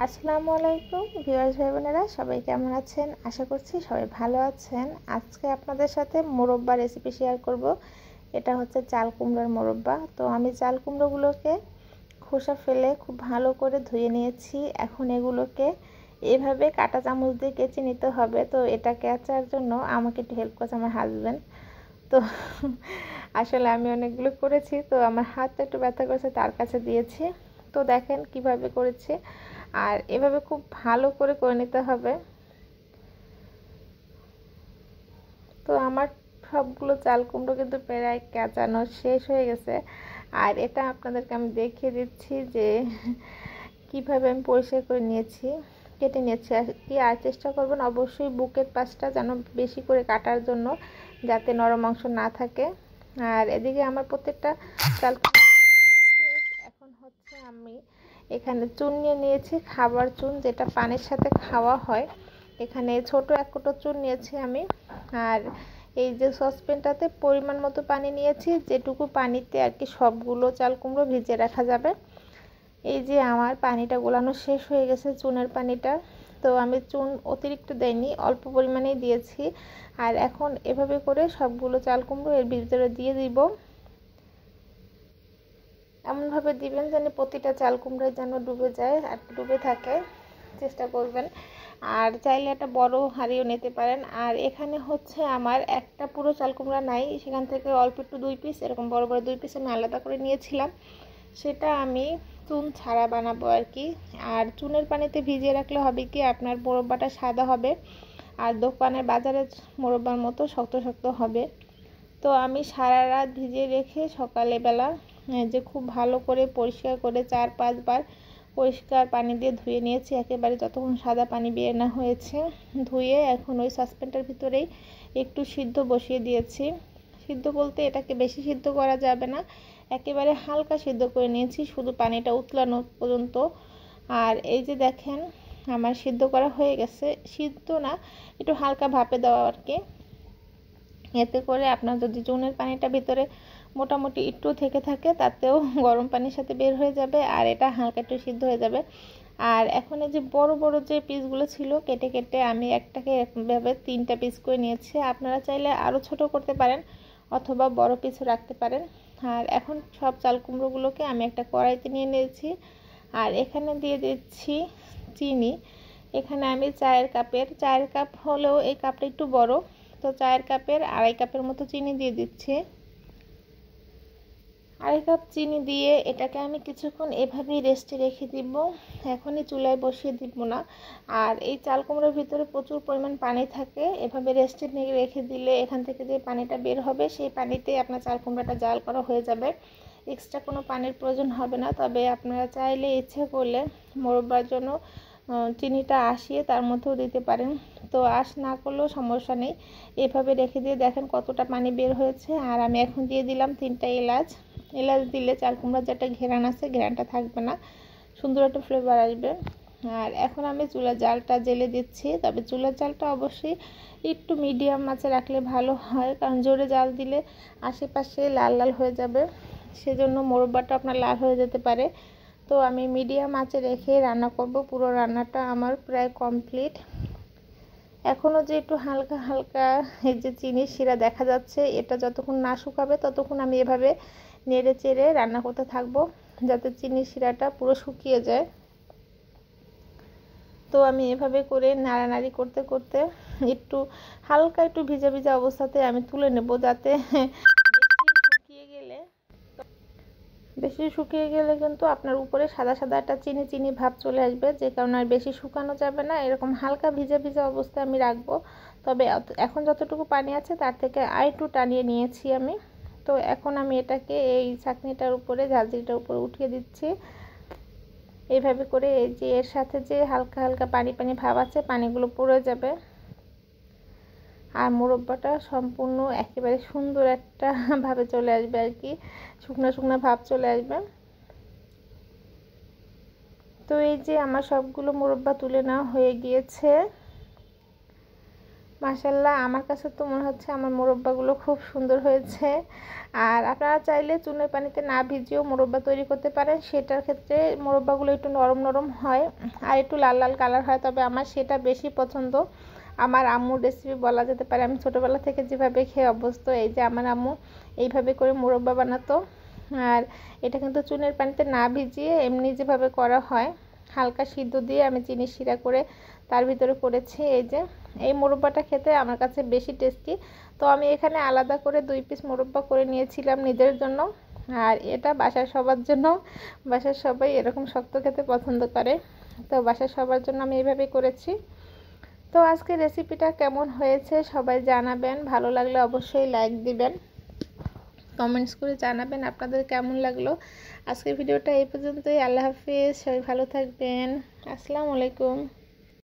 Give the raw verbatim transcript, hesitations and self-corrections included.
আসসালামু আলাইকুম ভিউয়ার্স ভাই বোনেরা, সবাই কেমন আছেন? আশা করছি সবাই ভালো আছেন। আজকে আপনাদের সাথে মোরব্বা রেসিপি শেয়ার করব। এটা হচ্ছে চাল কুমড়োর মোরব্বা। তো আমি চাল কুমড়োগুলোকে খোসা ফেলে খুব ভালো করে ধুয়ে নিয়েছি। এখন এগুলোকে এভাবে কাঁটা চামচ দিয়ে কেচে নিতে হবে। তো এটা কেচার জন্য আমাকে একটু হেল্প করছে আমার হাজব্যান্ড। তো আসলে আমি অনেকগুলো করেছি, তো আমার হাতটা একটু ব্যথা করেছে, তার কাছে দিয়েছি। তো দেখেন কিভাবে করেছি, আর এভাবে খুব ভালো করে করে নিতে হবে। তো আমার সবগুলো চাল কুমড়ো কিন্তু প্রায় কাঁচানো শেষ হয়ে গেছে। আর এটা আপনাদেরকে আমি দেখিয়ে দিচ্ছি যে কিভাবে আমি পরিষ্কার করে নিয়েছি, কেটে নিয়েছি আর কি। আর চেষ্টা করবেন অবশ্যই বুকের পাশটা যেন বেশি করে কাটার জন্য, যাতে নরম অংশ না থাকে। আর এদিকে আমার প্রত্যেকটা চাল এখন হচ্ছে আমি এখানে চুন নিয়ে নিয়েছি, খাবার চুন, যেটা পানির সাথে খাওয়া হয়। এখানে ছোট এক কোটো চুন নিয়েছি আমি। আর এই যে সসপ্যানটাতে পরিমাণ মতো পানি নিয়েছি, যেটুকু পানিতে আর কি সবগুলো চাল কুমড়ো ভিজিয়ে রাখা যাবে। এই যে আমার পানিটা গোলানো শেষ হয়ে গেছে, চুনের পানিটা। তো আমি চুন অতিরিক্ত দেইনি, অল্প পরিমাণেই দিয়েছি। আর এখন এভাবে করে সবগুলো চাল কুমড়ো এর ভিতরে দিয়ে দিব। এমনভাবে দিবেন যেন প্রতিটা চাল কুমড়োয় যেন ডুবে যায় আর ডুবে থাকে, চেষ্টা করবেন। আর চাইলে একটা বড় হাঁড়িও নিতে পারেন। আর এখানে হচ্ছে আমার একটা পুরো চাল কুমড়া নাই, সেখান থেকে অল্প একটু দুই পিস এরকম বড় বড় দুই পিস আমি আলাদা করে নিয়েছিলাম। সেটা আমি চুন ছাড়া বানাবো আর কি। আর চুনের পানিতে ভিজিয়ে রাখলে হবে কি, আপনার মোরব্বাটা সাদা হবে আর দোকানের বাজারের মোরব্বার মতো শক্ত শক্ত হবে। তো আমি সারা রাত ভিজিয়ে রেখে সকালবেলা যে খুব ভালো করে পরিষ্কার করে চার পাঁচবার পরিষ্কার পানি দিয়ে ধুয়ে নিয়েছি একেবারে, যতক্ষণ সাদা পানি বের না হয়েছে। ধুয়ে এখন ওই সসপ্যানটার ভিতরেই একটু সিদ্ধ বসিয়ে দিয়েছি। সিদ্ধ বলতে এটাকে বেশি সিদ্ধ করা যাবে না, একেবারে হালকা সিদ্ধ করে নিয়েছি, শুধু পানিটা উতলানো পর্যন্ত। আর এই যে দেখেন আমার সিদ্ধ করা হয়ে গেছে, সিদ্ধ না, একটু হালকা ভাপে দেওয়া আর কি। এতে করে আপনার যদি চুনের পানিটা ভিতরে মোটামুটি একটু থেকে থাকে, তাতেও গরম পানির সাথে বের হয়ে যাবে আর এটা হালকা একটু সিদ্ধ হয়ে যাবে। আর এখন এই যে বড় বড় যে পিসগুলো ছিল কেটে কেটে আমি একটাকে এরকমভাবে তিনটা পিস করে নিয়েছি। আপনারা চাইলে আরও ছোট করতে পারেন অথবা বড় পিসও রাখতে পারেন। আর এখন সব চাল কুমড়োগুলোকে আমি একটা কড়াইতে নিয়ে নিয়েছি। আর এখানে দিয়ে দিচ্ছি চিনি। এখানে আমি চায়ের কাপের চায়ের কাপ হলেও এই কাপটা একটু বড়, তো চায়ের কাপের আড়াই কাপের মতো চিনি দিয়ে দিচ্ছি। আড়াই কাপ চিনি দিয়ে এটাকে আমি কিছুক্ষণ এভাবেই রেস্টে রেখে দিব, এখনই চুলায় বসিয়ে দিব না। আর এই চাল কুমড়োর ভিতরে প্রচুর পরিমাণ পানি থাকে, এভাবে রেস্টে রেখে দিলে এখান থেকে যে পানিটা বের হবে সেই পানিতেই আপনার চাল কুমড়োটা জাল করা হয়ে যাবে, এক্সট্রা কোনো পানির প্রয়োজন হবে না। তবে আপনারা চাইলে ইচ্ছে করলে মোরব্বার জন্য চিনিটা আসিয়ে তার মধ্যেও দিতে পারেন, তো আশ না করলেও সমস্যা নেই। এভাবে রেখে দিয়ে দেখেন কতটা পানি বের হয়েছে। আর আমি এখন দিয়ে দিলাম তিনটা এলাচ। এলাচ দিলে চাল কুমড়ার যেটা ঘেরান আছে, ঘেরানটা থাকবে না, সুন্দর একটা ফ্লেভার আসবে। আর এখন আমি চুলার জালটা জ্বেলে দিচ্ছি, তবে চুলার জালটা অবশ্যই একটু মিডিয়াম আঁচে রাখলে ভালো হয়, কারণ জোরে জাল দিলে আশেপাশে লাল লাল হয়ে যাবে, সেজন্য মোরব্বাটা আপনার লাল হয়ে যেতে পারে। তো আমি মিডিয়াম আঁচে রেখে রান্না করব। পুরো রান্নাটা আমার প্রায় কমপ্লিট। এখনও যে একটু হালকা হালকা এই যে চিনির শিরা দেখা যাচ্ছে, এটা যতক্ষণ না শুকাবে ততক্ষণ আমি এভাবে নেড়ে চেড়ে রান্না করতে থাকবো, যাতে চিনির শিরাটা পুরো শুকিয়ে যায়। তো আমি এভাবে করে নাড়ানাড়ি করতে করতে একটু হালকা একটু ভিজা ভিজা অবস্থাতে আমি তুলে নেব, যাতে শুকিয়ে গেলে বেশি শুকিয়ে গেলে কিন্তু আপনার উপরে সাদা সাদা একটা চিনি চিনি ভাব চলে আসবে, যে কারণে আর বেশি শুকানো যাবে না, এরকম হালকা ভিজা ভিজা অবস্থায় আমি রাখবো। তবে এখন যতটুকু পানি আছে তার থেকে আর একটু টানিয়ে নিয়েছি আমি। তো এখন আমি এটাকে এই ছাঁকনিটার উপরে ঝাঁঝরিটার উপরে উঠিয়ে দিচ্ছি। এইভাবে করে এই যে এর সাথে যে হালকা হালকা পানি পানি ভাব আছে, পানিগুলো পড়ে যাবে আর মোরব্বাটা সম্পূর্ণ একেবারে সুন্দর একটা ভাবে চলে আসবে আর কি, শুকনো শুকনো ভাব চলে আসবে। তো এই যে আমার সবগুলো মোরব্বা তুলে নেওয়া হয়ে গিয়েছে। মাশাআল্লাহ, আমার কাছে তো মনে হচ্ছে আমার মোরব্বাগুলো খুব সুন্দর হয়েছে। আর আপনারা চাইলে চুনের পানিতে না ভিজিয়েও মোরব্বা তৈরি করতে পারেন, সেটার ক্ষেত্রে মোরব্বাগুলো একটু নরম নরম হয় আর একটু লাল লাল কালার হয়, তবে আমার সেটা বেশি পছন্দ। আমার আম্মুর রেসিপি বলা যেতে পারে, আমি ছোটোবেলা থেকে যেভাবে খেয়ে অভ্যস্ত, এই যে আমার আম্মু এইভাবে করে মোরব্বা বানাতো। আর এটা কিন্তু চুনের পানিতে না ভিজিয়ে এমনি যেভাবে করা হয়, হালকা সিদ্ধ দিয়ে আমি চিনি শিরা করে তার ভিতরে করেছি। এই যে এই মোরব্বাটা খেতে আমার কাছে বেশি টেস্টি, তো আমি এখানে আলাদা করে দুই পিস মোরব্বা করে নিয়েছিলাম নিজের জন্য, আর এটা বাসার সবার জন্য। বাসার সবাই এরকম শক্ত খেতে পছন্দ করে, তো বাসার সবার জন্য আমি এইভাবে করেছি। তো আজকে রেসিপিটা কেমন হয়েছে সবাই জানাবেন, ভালো লাগলে অবশ্যই লাইক দিবেন, কমেন্টস করে জানাবেন আপনাদের কেমন লাগলো। আজকের ভিডিওটা এই পর্যন্তই। আল্লাহ হাফিজ, সবাই ভালো থাকবেন। আসসালামু আলাইকুম।